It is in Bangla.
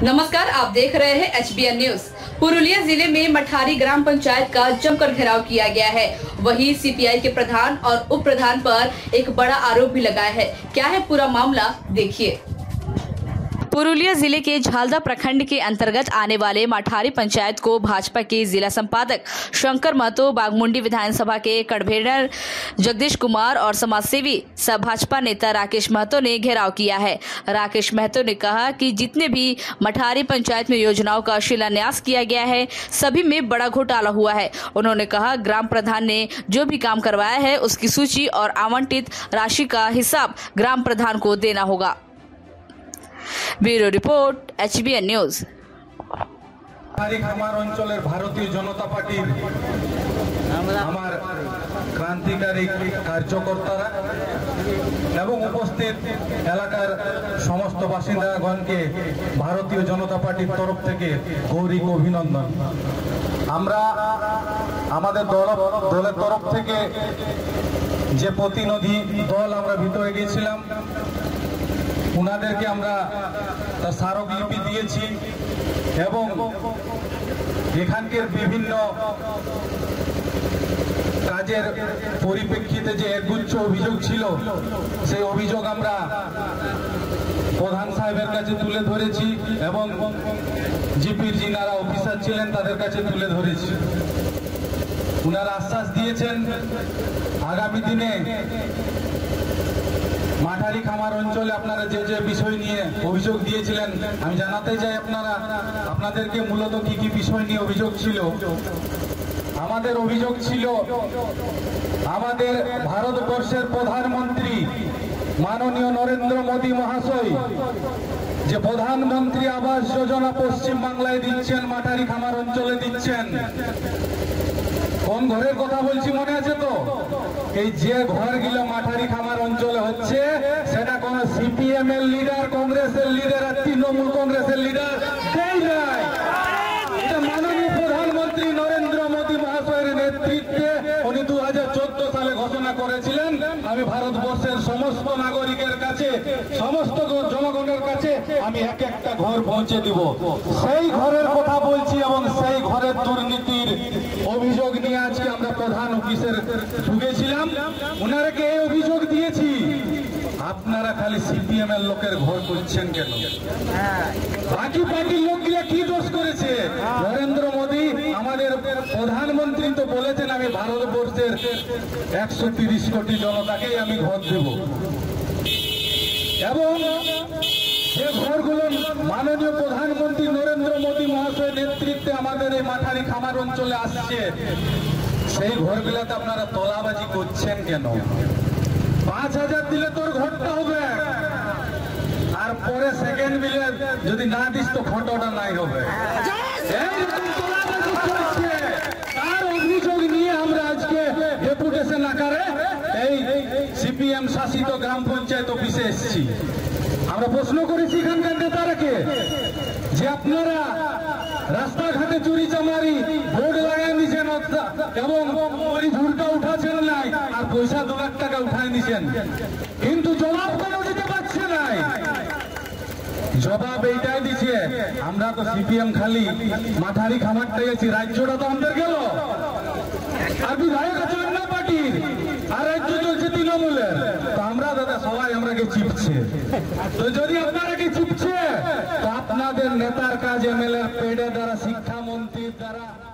नमस्कार, आप देख रहे हैं HBN न्यूज। पुरुलिया जिले में मठारी ग्राम पंचायत का जमकर घेराव किया गया है। वहीं CPI के प्रधान और उप प्रधान पर एक बड़ा आरोप भी लगाया है। क्या है पूरा मामला, देखिए। पुरुलिया जिले के झालदा प्रखंड के अंतर्गत आने वाले मठारी पंचायत को भाजपा के जिला संपादक शंकर महतो, बागमुंडी विधानसभा के कन्वेनर जगदीश कुमार और समाजसेवी सह भाजपा नेता राकेश महतो ने घेराव किया है। राकेश महतो ने कहा कि जितने भी मठारी पंचायत में योजनाओं का शिलान्यास किया गया है, सभी में बड़ा घोटाला हुआ है। उन्होंने कहा ग्राम प्रधान ने जो भी काम करवाया है उसकी सूची और आवंटित राशि का हिसाब ग्राम प्रधान को देना होगा। Bureau report, HBN news. আমার অঞ্চলের ভারতীয় জনতা পার্টির আমার ক্রান্তিকারী কার্যকর্তারা এবং উপস্থিত এলাকার সমস্ত বাসিন্দাগণকে ভারতীয় জনতা পার্টির তরফ থেকে গৌরব অভিনন্দন। আমরা আমাদের দলের তরফ থেকে যে প্রতিনিধি দল আমরা ভিতরে গিয়েছিলাম, উনাদেরকে আমরা তার স্মারকলিপি দিয়েছি এবং এখানকার বিভিন্ন কাজের পরিপ্রেক্ষিতে যে একগুচ্ছ অভিযোগ ছিল, সেই অভিযোগ আমরা প্রধান সাহেবের কাছে তুলে ধরেছি এবং জিপির যিনারা অফিসার ছিলেন তাদের কাছে তুলে ধরেছি। উনারা আশ্বাস দিয়েছেন আগামী দিনে মাঠারি খামার অঞ্চলে আপনারা যে যে বিষয় নিয়ে অভিযোগ দিয়েছিলেন, আমি জানাতে চাই আপনাদেরকে মূলত কি কি বিষয় নিয়ে অভিযোগ ছিল। আমাদের অভিযোগ ছিল আমাদের ভারতবর্ষের প্রধানমন্ত্রী মাননীয় নরেন্দ্র মোদী মহাশয় যে প্রধানমন্ত্রী আবাস যোজনা পশ্চিম বাংলায় দিচ্ছেন, মাঠারি খামার অঞ্চলে দিচ্ছেন। কোন ঘরের কথা বলছি মনে আছে তো? এই যে ঘরগুলো মাঠারি খামার অঞ্চলে হচ্ছে, সেটা কোন CPM এর লিডার, কংগ্রেসের লিডার আর তৃণমূল কংগ্রেসের লিডার দেই নাই। এটা মাননীয় প্রধানমন্ত্রী নরেন্দ্র মোদী মহাশয়ের নেতৃত্বে উনি 2014 সালে ঘোষণা করেছিলেন, আমি ভারতবর্ষের সমস্ত নাগরিকের কাছে, সমস্ত জনগণের কাছে আমি এক একটা ঘর পৌঁছে দিব। সেই ঘরের কথা বলছি এবং সেই ঘরের দুর্নীতির অভিযোগ নিয়ে আজকে আমরা প্রধান অফিসের ঢুকেছিলাম। ওনারাকে এই অভিযোগ দিয়েছি, আপনারা খালি CPM এর লোকের ঘর করছেন কেন? বাকি পার্টির লোকগুলা কি দোষ করেছে? নরেন্দ্র মোদী আমাদের প্রধানমন্ত্রী তো বলেছেন আমি ভারতবর্ষের 130 কোটি জনতাকে আমি ঘর দেব এবং যে ঘরগুলো মাননীয় প্রধানমন্ত্রী নরেন্দ্র মোদী মহাশয়ের নেতৃত্বে আমাদের এই মাঠারি খামার অঞ্চলে আসছে, সেই ঘরগুলোতে আপনারা তোলাবাজি করছেন কেন? 5000 দিলে তোর ঘরটা হবে, আর পরে সেকেন্ড বিলে যদি না দিস তো ঘরটা নাই হবে। এইরকম তোলাবাজি চলছে। তার অভিযোগ নিয়ে আমরা আজকে ডেপুটেশন আকারে এই CPM শাসিত গ্রাম পঞ্চায়েত অফিসে এসেছি। আমরা প্রশ্ন করেছি এখানকার নেতারাকে যে আপনারা রাস্তাঘাটে চুরি চামারি বোর্ড লাগাই নিছেন এবং ওই ঝুড়টা উঠাছেন নাই, আর পয়সা 2 লাখ টাকা উঠাই নিছেন, কিন্তু জবাব কেন দিতে পারছে নাই? জবাব এইটাই দিচ্ছে, আমরা তো CPM খালি মাঠারি খামারটা গেছি, রাজ্যটা তো আমাদের গেল, আর বিধায়ক আছে অন্য পার্টির, আর রাজ্য চলছে তৃণমূলের। তো আমরা দাদা সবাই আমরাকে চিপছে। তো যদি আপনারা কি চিপছে, তো আপনাদের নেতার কাজ MLA এর পেডের দ্বারা, শিক্ষামন্ত্রীর দ্বারা